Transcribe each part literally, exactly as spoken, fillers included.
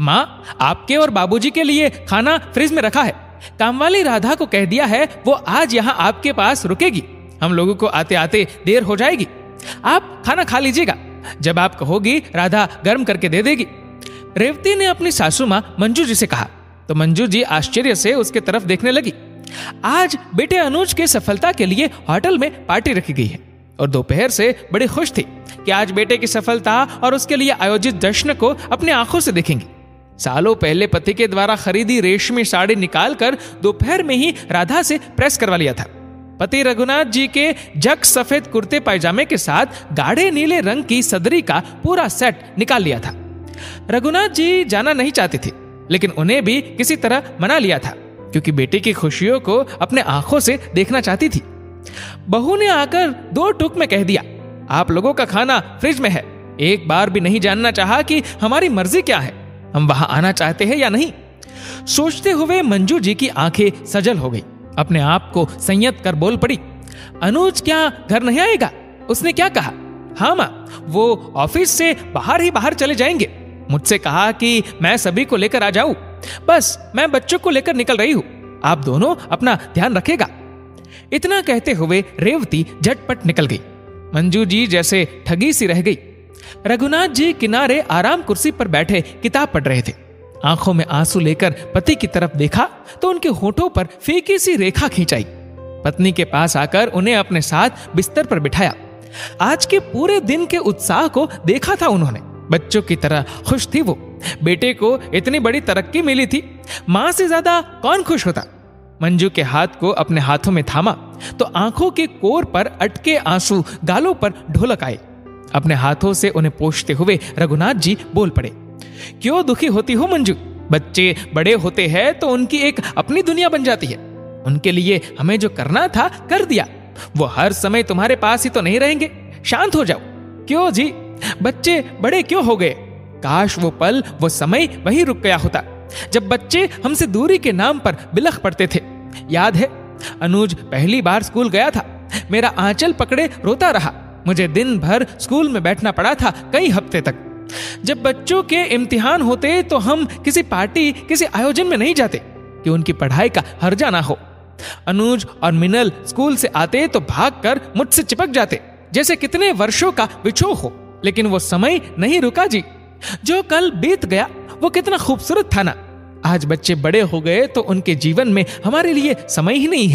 माँ, आपके और बाबूजी के लिए खाना फ्रिज में रखा है। कामवाली राधा को कह दिया है वो आज यहाँ आपके पास रुकेगी। हम लोगों को आते आते देर हो जाएगी। आप खाना खा लीजिएगा, जब आप कहोगी राधा गर्म करके दे देगी। रेवती ने अपनी सासू माँ मंजू जी से कहा तो मंजू जी आश्चर्य से उसके तरफ देखने लगी। आज बेटे अनुज के सफलता के लिए होटल में पार्टी रखी गई है और दोपहर से बड़ी खुश थी कि आज बेटे की सफलता और उसके लिए आयोजित जश्न को अपने आंखों से देखेंगी। सालों पहले पति के द्वारा खरीदी रेशमी साड़ी निकालकर दोपहर में ही राधा से प्रेस करवा लिया था। पति रघुनाथ जी के जग सफेद कुर्ते पायजामे के साथ गाढ़े नीले रंग की सदरी का पूरा सेट निकाल लिया था। रघुनाथ जी जाना नहीं चाहते थे, लेकिन उन्हें भी किसी तरह मना लिया था क्योंकि बेटे की खुशियों को अपने आंखों से देखना चाहती थी। बहू ने आकर दो टूक में कह दिया, आप लोगों का खाना फ्रिज में है। एक बार भी नहीं जानना चाहा कि हमारी मर्जी क्या है, हम वहां आना चाहते हैं या नहीं। सोचते हुए मंजू जी की आंखें सजल हो गई। अपने आप को संयत कर बोल पड़ी, अनुज क्या घर नहीं आएगा? उसने क्या कहा? हाँ माँ, वो ऑफिस से बाहर ही बाहर चले जाएंगे। मुझसे कहा कि मैं सभी को लेकर आ जाऊं। बस मैं बच्चों को लेकर निकल रही हूं, आप दोनों अपना ध्यान रखेगा। इतना कहते हुए रेवती झटपट निकल गई। मंजू जी जैसे ठगी सी रह गई। रघुनाथ जी किनारे आराम कुर्सी पर बैठे किताब पढ़ रहे थे। आंखों में आंसू लेकर पति की तरफ देखा तो उनके होठों पर फीकी सी रेखा खींचाई। पत्नी के पास आकर उन्हें अपने साथ बिस्तर पर बिठाया। आज के पूरे दिन के उत्साह को देखा था उन्होंने। बच्चों की तरह खुश थी वो। बेटे को इतनी बड़ी तरक्की मिली थी, मां से ज्यादा कौन खुश होता। मंजू के हाथ को अपने हाथों में थामा तो आंखों के कोर पर अटके आंसू गालों पर ढोलक आए। अपने हाथों से उन्हें पोंछते हुए रघुनाथ जी बोल पड़े, क्यों दुखी होती हो मंजू? बच्चे बड़े होते हैं तो उनकी एक अपनी दुनिया बन जाती है। उनके लिए हमें जो करना था कर दिया। वो हर समय तुम्हारे पास ही तो नहीं रहेंगे। शांत हो जाओ। क्यों जी, बच्चे बड़े क्यों हो गए? काश वो पल, वो समय वही रुक गया होता जब बच्चे हमसे दूरी के नाम पर बिलख पड़ते थे। याद है, अनुज पहली बार स्कूल गया था, मेरा आंचल पकड़े रोता रहा। मुझे दिन भर स्कूल में बैठना पड़ा था, कई हफ्ते तक। जब बच्चों के इम्तिहान होते तो हम किसी पार्टी, किसी आयोजन में नहीं जाते कि उनकी पढ़ाई का हर्जा ना हो। अनुज और मिनल स्कूल से आते तो भागकर मुझसे चिपक जाते जैसे कितने वर्षों का विछोह हो। लेकिन वो समय नहीं रुका जी। जो कल बीत गया वो कितना खूबसूरत था ना। आज बच्चे बड़े हो गए तो उनके जीवन में हमारे लिए समय ही नहीं है।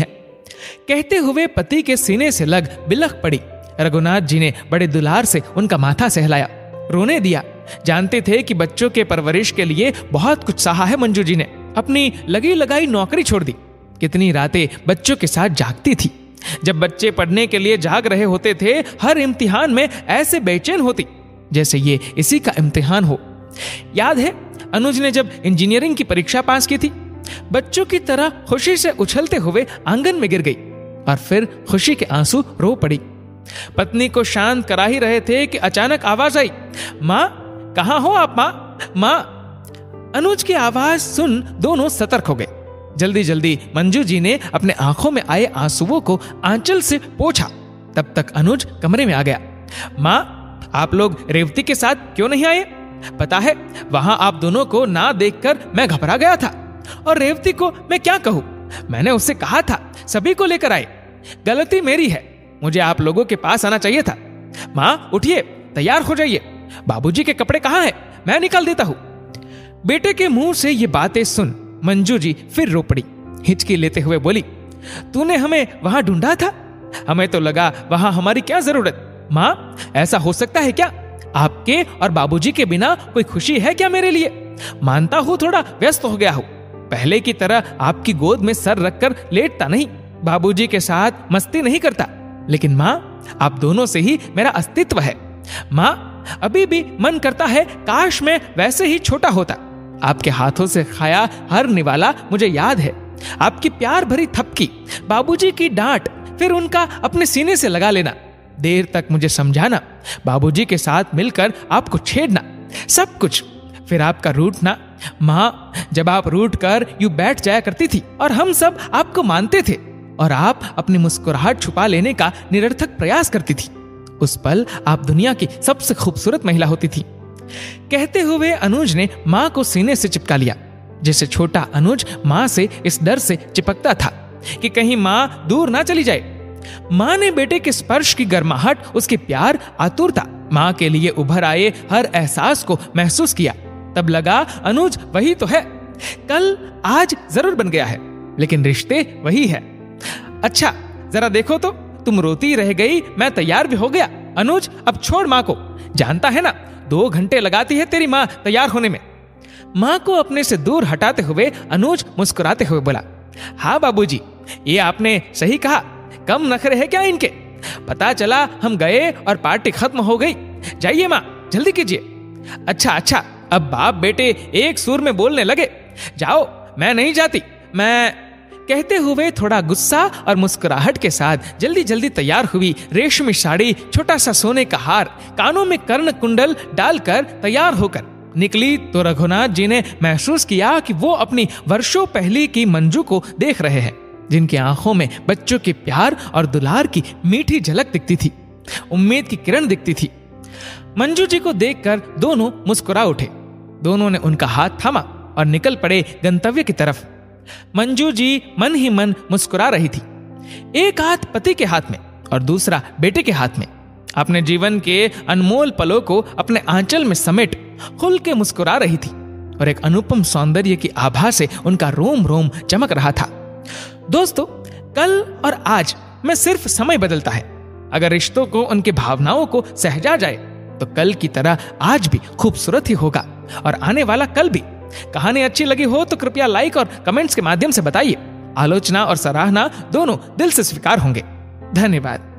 कहते हुए पति के सीने से लग बिलख पड़ी। रघुनाथ जी ने बड़े दुलार से उनका माथा सहलाया, रोने दिया। जानते थे कि बच्चों के परवरिश के लिए बहुत कुछ सहा है। मंजू जी ने अपनी लगी लगाई नौकरी छोड़ दी। कितनी रातें बच्चों के साथ जागती थी। जब बच्चे पढ़ने के लिए जाग रहे होते थे, हर इम्तिहान में ऐसे बेचैन होती जैसे ये इसी का इम्तिहान हो। याद है, अनुज ने जब इंजीनियरिंग की परीक्षा पास की थी, बच्चों की तरह खुशी से उछलते हुए आंगन में गिर गई और फिर खुशी के आंसू रो पड़ी। पत्नी को शांत करा ही रहे थे कि अचानक आवाज आई, माँ कहाँ हो आप? माँ, माँ। अनुज की आवाज सुन दोनों सतर्क हो गए। जल्दी जल्दी मंजू जी ने अपने आंखों में आए आंसुओं को आंचल से पोंछा। तब तक अनुज कमरे में आ गया। माँ, आप लोग रेवती के साथ क्यों नहीं आए? पता है, वहां आप दोनों को ना देखकर मैं घबरा गया था। और रेवती को मैं क्या कहूं? मैंने उससे कहा था सभी को लेकर आए। गलती मेरी है, मुझे आप लोगों के पास आना चाहिए था। माँ उठिए, तैयार हो जाइए। बाबूजी के कपड़े कहाँ हैं? मैं निकाल देता हूं। बेटे के मुंह से ये बातें सुन मंजू जी फिर रो पड़ी। हिचकी लेते हुए बोली, तूने हमें वहां ढूंढा था? हमें तो लगा वहां हमारी क्या जरूरत। माँ, ऐसा हो सकता है क्या? आपके और बाबूजी के बिना कोई खुशी है क्या मेरे लिए? मानता हूं थोड़ा व्यस्त हो गया हूं। पहले की तरह आपकी गोद में सर रखकर लेटता नहीं, बाबूजी के साथ मस्ती नहीं करता। लेकिन माँ, आप दोनों से ही मेरा अस्तित्व है। माँ, अभी भी मन करता है काश मैं वैसे ही छोटा होता। आपके हाथों से खाया हर निवाला मुझे याद है। आपकी प्यार भरी थपकी, बाबूजी की डांट, फिर उनका अपने सीने से लगा लेना, देर तक मुझे समझाना, बाबूजी के साथ मिलकर आपको छेड़ना, सब कुछ। फिर आपका रूठना। माँ, जब आप रूठ कर यूं बैठ जाया करती थी और हम सब आपको मानते थे और आप अपनी मुस्कुराहट छुपा लेने का निरर्थक प्रयास करती थी, उस पल आप दुनिया की सबसे खूबसूरत महिला होती थी। कहते हुए अनुज ने माँ को सीने से चिपका लिया, जैसे छोटा अनुज माँ से इस डर से चिपकता था कि कहीं माँ दूर ना चली जाए। माँ ने बेटे के स्पर्श की गर्माहट, उसके प्यार, आतुरता, माँ के लिए उभर आए हर एहसास को महसूस किया। तब लगा अनुज वही तो है, कल आज जरूर बन गया है, लेकिन रिश्ते वही है। अच्छा जरा देखो तो, तुम रोती रह गई, मैं तैयार भी हो गया। अनुज अब छोड़ माँ को, जानता है ना दो घंटे लगाती है तेरी माँ तैयार होने में। माँ को अपने से दूर हटाते हुए अनुज मुस्कुराते हुए बोला, हाँ बाबूजी, ये आपने सही कहा, कम नखरे हैं क्या इनके। पता चला हम गए और पार्टी खत्म हो गई। जाइए माँ, जल्दी कीजिए। अच्छा अच्छा, अब बाप बेटे एक सुर में बोलने लगे। जाओ, मैं नहीं जाती, मैं। कहते हुए थोड़ा गुस्सा और मुस्कुराहट के साथ जल्दी जल्दी तैयार हुई। रेशमी साड़ी, छोटा सा सोने का हार, कानों में कर्ण कुंडल डालकर तैयार होकर निकली तो रघुनाथ जी ने महसूस किया कि वो अपनी वर्षों पहले की मंजू को देख रहे हैं, जिनकी आंखों में बच्चों के प्यार और दुलार की मीठी झलक दिखती थी, उम्मीद की किरण दिखती थी। मंजू जी को देखकर दोनों मुस्कुरा उठे। दोनों ने उनका हाथ थामा और निकल पड़े गंतव्य की तरफ। मंजू जी मन ही मन मुस्कुरा रही थी, एक हाथ पति के हाथ में और दूसरा बेटे के हाथ में। अपने जीवन के अनमोल पलों को अपने आंचल में समेट खुल के मुस्कुरा रही थी और एक अनुपम सौंदर्य की आभा से उनका रोम रोम चमक रहा था। दोस्तों, कल और आज में सिर्फ समय बदलता है। अगर रिश्तों को, उनकी भावनाओं को सहेजा जाए तो कल की तरह आज भी खूबसूरत ही होगा और आने वाला कल भी। कहानी अच्छी लगी हो तो कृपया लाइक और कमेंट्स के माध्यम से बताइए। आलोचना और सराहना दोनों दिल से स्वीकार होंगे। धन्यवाद।